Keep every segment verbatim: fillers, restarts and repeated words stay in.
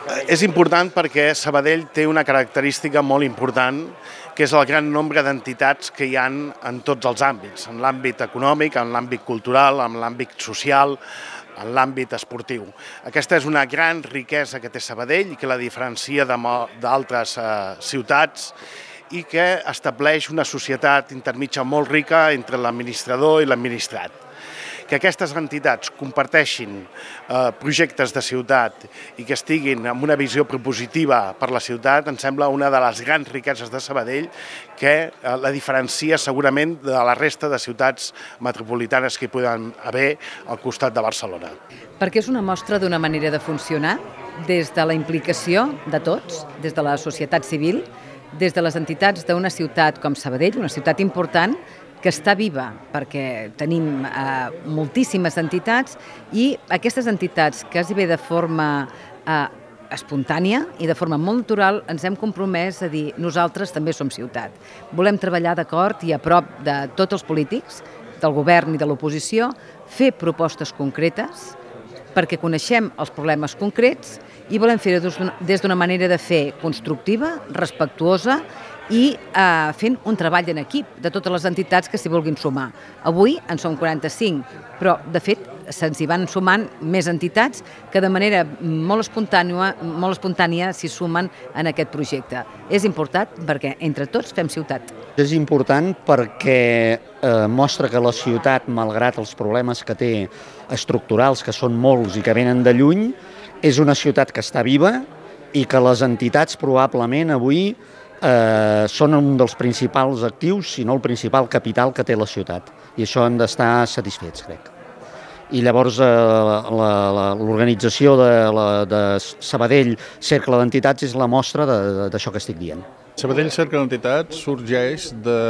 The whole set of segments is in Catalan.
És important perquè Sabadell té una característica molt important, que és el gran nombre d'entitats que hi ha en tots els àmbits, en l'àmbit econòmic, en l'àmbit cultural, en l'àmbit social, en l'àmbit esportiu. Aquesta és una gran riquesa que té Sabadell i que la diferencia d'altres ciutats i que estableix una societat intermitja molt rica entre l'administrador i l'administrat. Que aquestes entitats comparteixin projectes de ciutat i que estiguin amb una visió propositiva per la ciutat em sembla una de les grans riqueses de Sabadell que la diferencia segurament de la resta de ciutats metropolitanes que hi poden haver al costat de Barcelona. Perquè és una mostra d'una manera de funcionar des de la implicació de tots, des de la societat civil, des de les entitats d'una ciutat com Sabadell, una ciutat important, que està viva, perquè tenim eh, moltíssimes entitats i aquestes entitats, quasi bé de forma eh, espontània i de forma molt natural, ens hem compromès a dir nosaltres també som ciutat. Volem treballar d'acord i a prop de tots els polítics, del govern i de l'oposició, fer propostes concretes perquè coneixem els problemes concrets i volem fer-ho des d'una manera de fer constructiva, respectuosa i eh, fent un treball en equip de totes les entitats que s'hi vulguin sumar. Avui en som quaranta-cinc, però de fet se'ns hi van sumant més entitats que de manera molt espontània, molt espontània s'hi sumen en aquest projecte. És important perquè entre tots fem ciutat. És important perquè eh, mostra que la ciutat, malgrat els problemes que té estructurals, que són molts i que venen de lluny, és una ciutat que està viva i que les entitats probablement avui Eh, són un dels principals actius, si no el principal capital que té la ciutat. I això hem d'estar satisfets, crec. I llavors eh, l'organització de, la, de Sabadell Cercle d'Entitats és la mostra d'això que estic dient. Sabadell Cercle d'Entitats sorgeix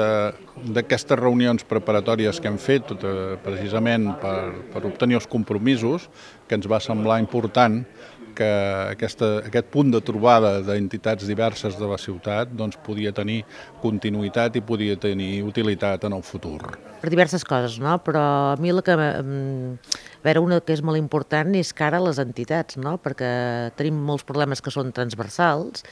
d'aquestes reunions preparatòries que hem fet tot, precisament per, per obtenir els compromisos, que ens va semblar important que aquesta, aquest punt de trobada d'entitats diverses de la ciutat doncs, podia tenir continuïtat i podia tenir utilitat en el futur. Per diverses coses, no? Però a mi la que, a veure, una que és molt important és cara a les entitats, no? Perquè tenim molts problemes que són transversals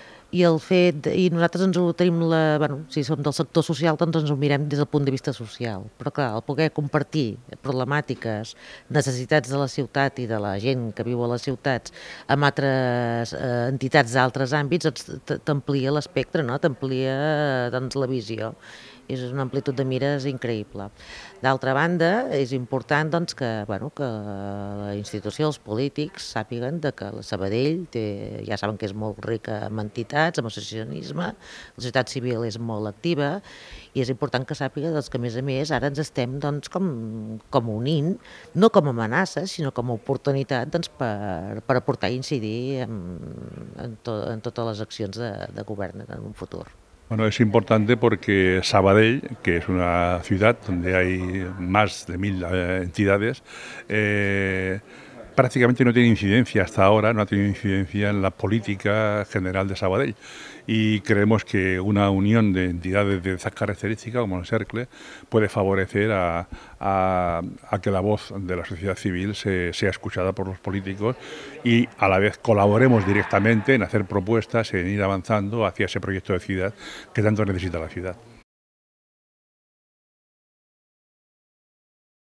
i el fet, i nosaltres ens ho tenim, la, bueno, si som del sector social, doncs ens ho mirem des del punt de vista social. Però clar, el poder compartir problemàtiques, necessitats de la ciutat i de la gent que viu a les ciutats amb altres eh, entitats d'altres àmbits t'amplia l'espectre, no? T'amplia doncs, la visió. És una amplitud de mires increïble. D'altra banda, és important doncs, que, bueno, que la institució, els polítics, sàpiguen de que la Sabadell té, ja saben que és molt rica en entitats, en associacionisme, la societat civil és molt activa i és important que sàpiga doncs, que, a més a més, ara ens estem doncs, com, com unint, no com a amenaça, sinó com a oportunitat doncs, per, per aportar i incidir en, en, to, en totes les accions de, de govern en un futur. Bueno, es importante porque Sabadell, que es una ciudad donde hay más de mil eh, entidades, eh, prácticamente no tiene incidencia hasta ahora, no ha tenido incidencia en la política general de Sabadell. Y creemos que una unión de entidades de esas características, como el Cercle, puede favorecer a, a, a que la voz de la sociedad civil se, sea escuchada por los políticos y a la vez colaboremos directamente en hacer propuestas, en ir avanzando hacia ese proyecto de ciudad que tanto necesita la ciudad.